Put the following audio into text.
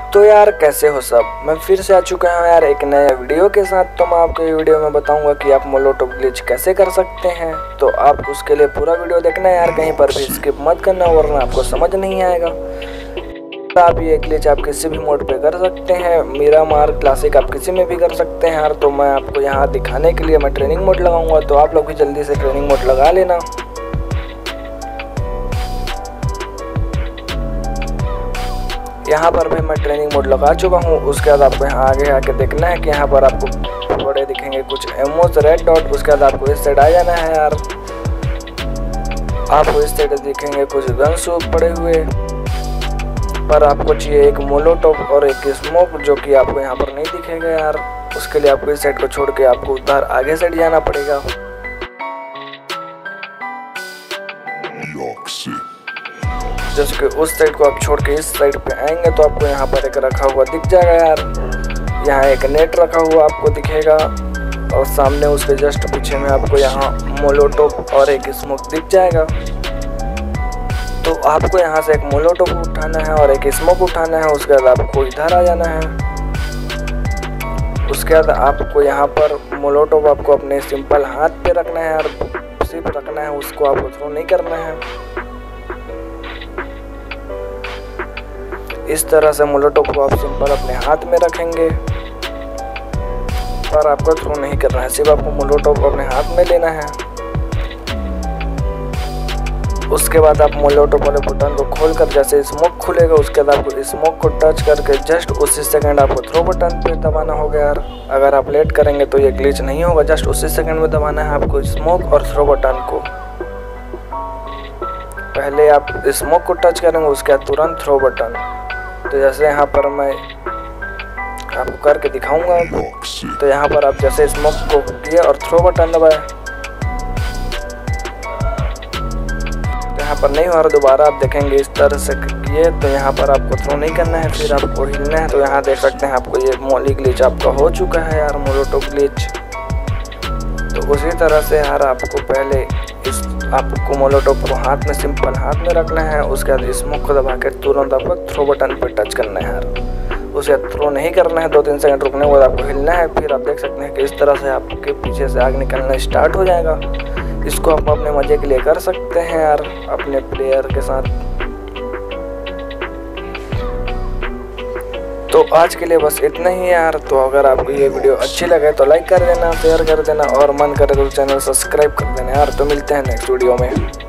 तो यार कैसे हो सब, मैं फिर से आ चुका हूँ यार एक नए वीडियो के साथ। तो मैं आपको ये वीडियो में बताऊंगा कि आप मोलोटोव ग्लिच कैसे कर सकते हैं। तो आप उसके लिए पूरा वीडियो देखना है यार, कहीं पर भी स्किप मत करना वरना आपको समझ नहीं आएगा। आप ये ग्लिच आप किसी भी मोड पे कर सकते हैं, मिरामार क्लासिक आप किसी में भी कर सकते हैं यार। तो मैं आपको यहाँ दिखाने के लिए मैं ट्रेनिंग मोड लगाऊंगा, तो आप लोग भी जल्दी से ट्रेनिंग मोड लगा लेना। यहाँ पर भी मैं ट्रेनिंग मोड लगा चुका हूँ। उसके बाद आपको यहाँ आगे आके देखना है कि यहाँ पर आपको बड़े दिखेंगे कुछ एमोस रेड डॉट। उसके बाद आपको इस साइड आ जाना है यार। आपको इस साइड दिखेंगे कुछ गन सूप पड़े हुए, पर आपको चाहिए एक मोलोटोव और एक स्मोक, जो कि आपको यहाँ पर नहीं दिखेगा यार। उसके लिए आपको इस साइड को छोड़ के आपको उधर आगे साइड जाना पड़ेगा। जैसे कि उस साइड को आप छोड़ के इस साइड पे आएंगे तो आपको यहाँ पर एक रखा हुआ दिख जाएगा यार। यहाँ एक नेट रखा हुआ आपको दिखेगा और सामने उसके जस्ट पीछे में आपको यहाँ मोलोटोव और एक स्मोक दिख जाएगा। तो आपको यहाँ से एक मोलोटोव उठाना है और एक स्मोक उठाना है। उसके बाद आपको इधर आ जाना है। उसके बाद आपको यहाँ पर मोलोटोव आपको अपने सिंपल हाथ पे रखना है यार, सिर्फ रखना है, उसको आपको थ्रो नहीं करना है। इस तरह से मोलोटोव को आप सिंपल अपने हाथ में रखेंगे, पर आपको थ्रो नहीं करना है, सिर्फ आपको मोलोटोव अपने हाथ में लेना है। उसके बाद आप मोलोटोव वाले बटन को खोलकर जैसे स्मोक खुलेगा, उसके बाद आपको स्मोक को टच करके जस्ट उसी सेकंड आपको थ्रो बटन पे दबाना होगा यार। अगर आप लेट करेंगे तो ये ग्लिच नहीं होगा, जस्ट उसी सेकंड में दबाना है आपको स्मोक और थ्रो बटन को। पहले आप स्मोक को टच करेंगे, उसके बाद तुरंत थ्रो बटन। तो जैसे यहाँ पर मैं आपको करके दिखाऊंगा। तो यहाँ पर आप जैसे स्मोक को किए और थ्रो बटन दबाए, तो यहाँ पर नहीं हो रहा, दोबारा आप देखेंगे इस तरह से किए तो यहाँ पर आपको थ्रो नहीं करना है, फिर आपको हिलना है। तो यहाँ देख सकते हैं आपको ये मोली ग्लिच आपका हो चुका है यार, मोलोटोव ग्लिच। तो उसी तरह से यार आपको पहले आपको मोलोटोव को हाथ में सिंपल हाथ में रखना है। उसके बाद स्मोक को दबा के तुरंत आपको थ्रो बटन पर टच करना है यार। उसे थ्रो नहीं करना है, 2-3 सेकंड रुकने के बाद आपको हिलना है। फिर आप देख सकते हैं कि इस तरह से आपके पीछे से आग निकलना स्टार्ट हो जाएगा। इसको आप अपने मजे के लिए कर सकते हैं यार, अपने प्लेयर के साथ। तो आज के लिए बस इतना ही यार। तो अगर आपको ये वीडियो अच्छी लगे तो लाइक कर देना, शेयर कर देना और मन करे तो चैनल सब्सक्राइब कर देना यार। तो मिलते हैं नेक्स्ट वीडियो में।